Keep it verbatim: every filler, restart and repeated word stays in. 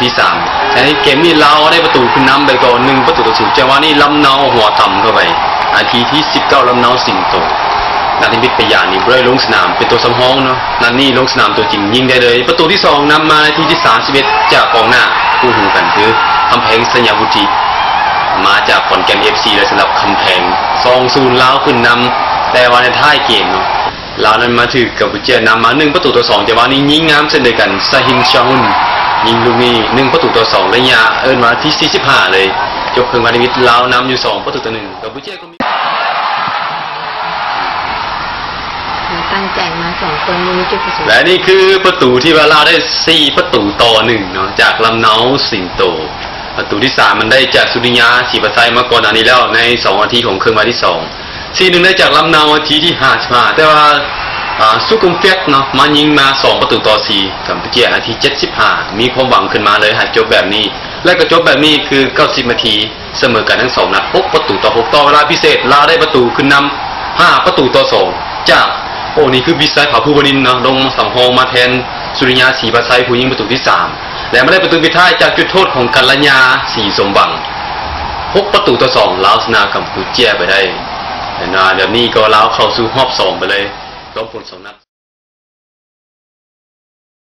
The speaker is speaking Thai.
ที่สามแต่ในเกมนี้เราได้ประตูขึ้นนำไปก่อนหนึ่งประตูต่อศูนย์จังหวะนี้ลำเนาหัวต่ำเข้าไปนาทีที่สิบเก้าลำเนาสิงโตนาทีพิทยานี่เรื่อยลงสนามเป็นตัวสำรองเนาะนั่นนี่ลงสนามตัวจริงยิงได้เลยประตูที่สองนำมานาทีที่สามสิบเอ็ดจากกองหน้าคู่หูกันคือคำแพงสัญญาวุฒิมาจากขอนแก่น เอฟ ซี เลยสำหรับคำแพงสองศูนย์ลาวขึ้นนำแต่ว่าในท้ายเกมเนาะลาวนั้นมาถือกับบุเจียนำมาหนึ่งประตูต่อสองแต่ว่านี้ยิงงามเช่นเดียวกันซาฮินชาฮุนยิงลูกนี้หนึ่งประตูต่อสองระยะเอิ้นมาที่สี่สิบห้าเลยจบครึ่งวันนี้ลาวนำอยู่สองประตูต่อหนึ่งกับบุเจียก็มีตั้งใจมาสองคนนี้จุดประสงค์และนี่คือประตูที่ว่าลาวได้สี่ประตูต่อหนึ่งเนาะจากลำเนาสิงโตประตูที่สามมันได้จากสุริยาศรีประไซมาก่อนอันนี้แล้วในสองนาทีของครึ่งวันที่สองสี่หนึ่งได้จากลำเนานาทีที่ห้าสิบห้าแต่ว่าสุกุมเฟียกเนาะมายิงมาสองประตูต่อสี่กับบุเจียนาทีเจ็ดสิบห้ามีความหวังขึ้นมาเลยหากจบแบบนี้และก็จบแบบนี้คือเก้าสิบนาทีเสมอกันทั้งสองนัดหกประตูต่อหกต่อเวลาพิเศษลาวได้ประตูขึ้นนำห้าประตูต่อสองจากโอ้นี่คือวิสัยผาภูวนินเนาะลงสังหองมาแทนสุริยาศรีประไซผู้ยิงประตูที่สามและไม่ได้ประตูปิดท้ายจากจุดโทษของกัลยาศรีสมบังหกประตูต่อสองลาวชนะกัมพูชาไปได้แต่นาเดี๋ยวนี้ก็ลาวเข้าสู่รอบสองไปเลยรอบผลสองนัด